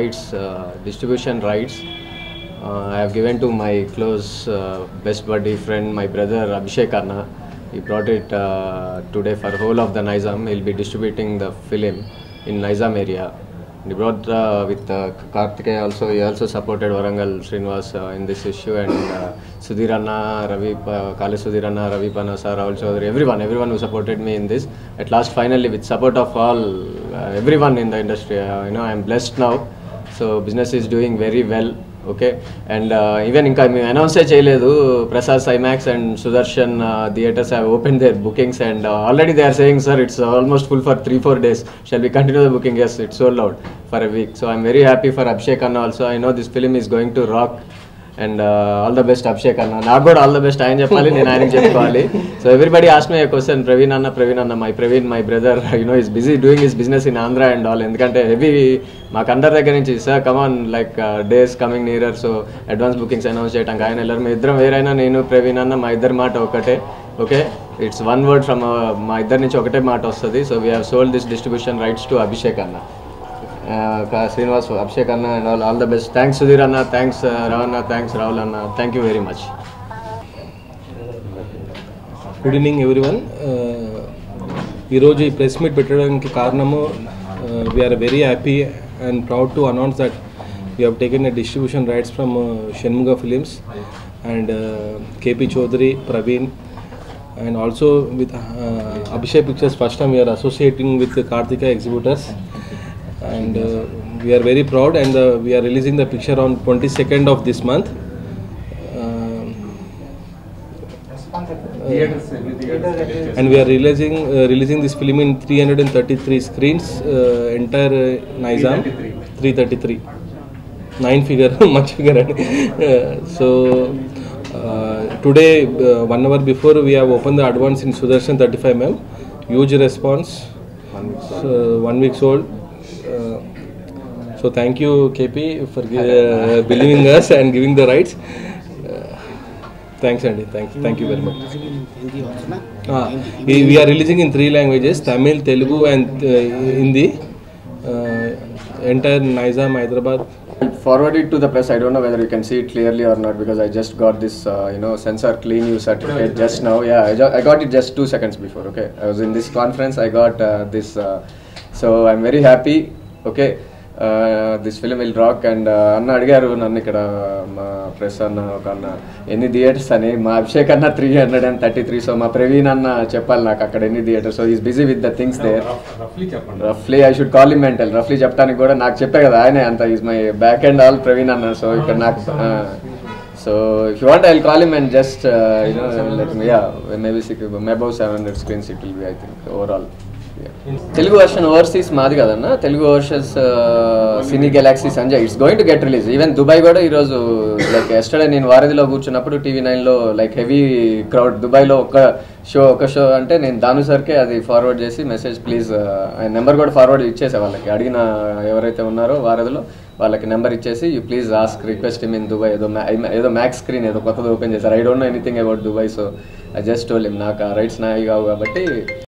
rights, distribution rights. I have given to my close best buddy friend, my brother Abhishek Anna. He brought it today for whole of the Nizam. He'll be distributing the film in Nizam area. He brought with Karthikeya also. He also supported Warangal Srinivas in this issue, and Sudhir Anna, Ravi, Kale Sudhir Anna, Ravi Panna sir, Rahul Chaudhary, everyone who supported me in this. At last, finally, with support of all everyone in the industry, I am blessed now. So business is doing very well. Okay, and even in announce cheyaledu, Prasad IMAX and Sudarshan theatres have opened their bookings, and already they are saying, sir, it's almost full for 3-4 days. Shall we continue the booking? Yes, it's sold out for a week. So I'm very happy for Abhishek Anna also. I know this film is going to rock, and all the best Abhishek Anna. Naa kuda all the best ayan cheppali, nenu ayaniki cheppali. So everybody asked me a question, Praveen Anna, my Praveen, my brother, is busy doing his business in Andhra and all. Endukante heavy మాకు అందరి దగ్గర నుంచి sir come on like days coming nearer, so advance bookings announce చేయడానికి ఆయన వెళ్ళారు. మీ ఇద్దరం వేరైనా నేను ప్రవీణ్ అన్న మా ఇద్దరి మాట ఒకటే. Okay, it's one word from మా ఇద్దరి నుంచి ఒకటే మాట వస్తుంది. So we have sold this distribution rights to Abhishek anna, Srinivas, Abhishek anna, and all the best. Thanks Sudheer anna, thanks Ravana, thanks Rahul anna, thank you very much. Good evening everyone. ఈరోజు ఈ ప్రెస్ మీట్ పెట్టడానికి కారణము, we are very happy and proud to announce that we have taken a distribution rights from Shalimar Films and KP Chaudhary, Praveen, and also with Abhishek Pictures. First time we are associating with the Karthikeya exhibitors, and we are very proud, and we are releasing the picture on 22nd of this month. And we are releasing this film in 333 screens, entire Nizam. 333 9 figure much figure. So today 1 hour before we have opened the advance in Sudarshan 35mm. Huge response, 1 week old. So thank you KP for believing us and giving the rights. Thanks Andy, thank you very much. We are releasing in 3 languages, Tamil, Telugu and Hindi. Entire Nizam, Hyderabad. Forward it to the press. I don't know whether you can see it clearly or not, because I just got this sensor clean use certificate just now. Yeah, I got it just 2 seconds before. Okay, I was in this conference, I got this, so I'm very happy. Okay, this film will rock. And అన్న అడిగారు నన్ను ఇక్కడ మా press అన్న ఒక అన్న ఎన్ని theatres అని. మా అభిషేక్ అన్న 333. సో మా ప్రవీణ్ అన్న చెప్పాలి నాకు అక్కడ ఎన్ని theatres. So is busy with the things there. రఫ్లీ I should call him and tell. రఫ్లీ చెప్పడానికి కూడా నాకు చెప్పే కదా ఆయనే అంత. Is my back and all Praveen అన్న. సో ఇక్కడ నాకు so if you want I will call him and just let me maybe above 700 screens it will be, I think, overall. Telugu version overseas మాది కదన్న. Telugu versions cine galaxy Sanjay it's going to get release. Even Dubai కూడా ఈరోజు like yesterday నేను వారధిలో కూర్చున్నప్పుడు TV9లో like heavy crowd. దుబాయ్లో ఒక show అంటే నేను దాను సర్కే అది ఫార్వర్డ్ చేసి మెసేజ్ ప్లీజ్ ఆయన నెంబర్ కూడా ఫార్వర్డ్ ఇచ్చేసే వాళ్ళకి, అడిగిన ఎవరైతే ఉన్నారో వారధిలో వాళ్ళకి నెంబర్ ఇచ్చేసి you please ask request him in Dubai. ఏదో మ్యాక్స్ స్క్రీన్ ఏదో కొత్తది ఓపెన్ చేశారు. I don't know anything about Dubai. So I just told him నాకు రైట్స్ నాయి కావు కాబట్టి